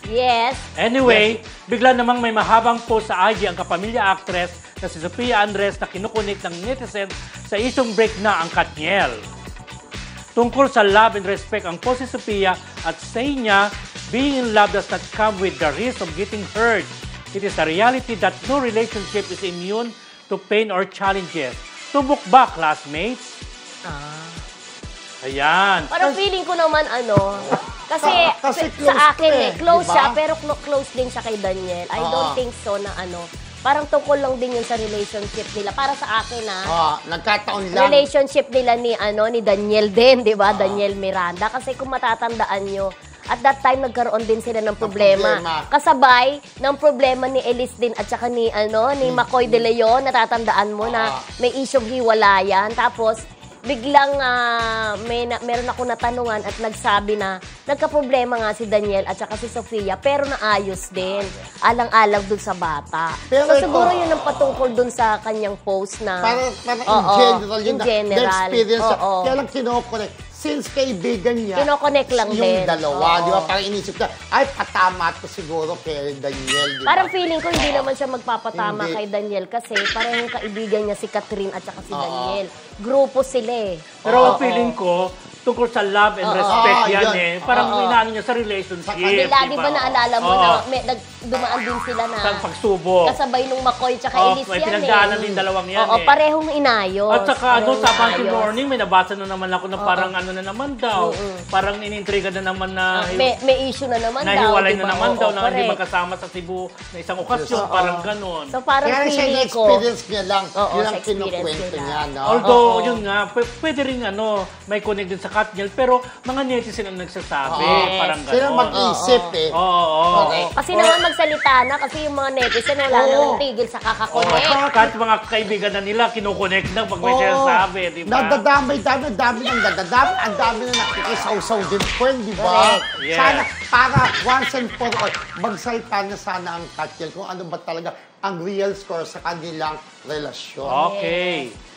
Yes. Anyway, bigla namang may mahabang post sa IG ang kapamilya actress na si Sofia Andres na kinukunik ng netizens sa isyong break na ang Katniel. Tungkol sa love and respect ang post si Sofia at say niya, being in love does not come with the risk of getting hurt. It is a reality that no relationship is immune to pain or challenges. Tubok ba, classmates? Ayan. Parang feeling ko naman kasi close sa akin close diba? siya, pero close din siya kay Daniel. I don't think so na parang tungkol lang din yun sa relationship nila. Para sa akin nagkataon lang. relationship nila ni Daniel din, di ba? Daniel Miranda. Kasi kung matatandaan nyo, at that time nagkaroon din sila ng problema. Kasabay ng problema ni Elise din at saka ni Macoy De Leon, natatandaan mo na may isyong hiwalayan. Tapos biglang meron ako natanungan at nagsabi na nagka-problema nga si Daniel at saka si Sofia pero naayos din. Alang-alang dun sa bata. Pero so siguro yun ang patungkol dun sa kanyang post na parang in general, in the experience. general. Kaya lang kinokorek. Since kaibigan niya, kinokonek lang yung din. dalawa, di ba? Parang inisip ka, ay, patama to siguro kay Daniel, di ba? Parang feeling ko hindi naman siya magpapatama kay Daniel kasi parang yung kaibigan niya si Catherine at saka si Daniel. Grupo sila eh. Pero ang feeling ko, tungkol sa love and respect yan Parang inaano niya sa relationship. Lagi ba naalala mo na dumaan din sila na sa pagsubok. kasabay nung Macoy tsaka Elise may yan pinagdaanan din dalawang yan parehong inayos. At saka sa Bantu inayos. Morning, may nabasa na naman ako na parang na naman daw. Parang inintriga na naman na may issue na naman daw. nahiwalay diba? na naman daw na hindi correct. magkasama sa Cebu na isang okasyon. Parang ganun. So parang Kaya siya feeling ko, experience niya lang, yun ang sa experience kinukwento nila. niya, no? Although, yun nga, pwede rin may connect din sa Katniel, pero mga netizen ang nagsasabi. Parang ganun. Sila mag-isip kasi naman magsalita na kasi yung mga netizen wala nang tigil sa kakakonek. Kahit mga kaibigan na nila, kinukonect na pag may sinasabi, di ba? Nadadamay, ang dami ng nadadamay, ang dami na nakikisaw-saw din po, di ba? Correct. Yes. Sana, para once and for all, magsalita na sana ang Katniel kung ano ba talaga ang real score sa kanilang relasyon. Okay.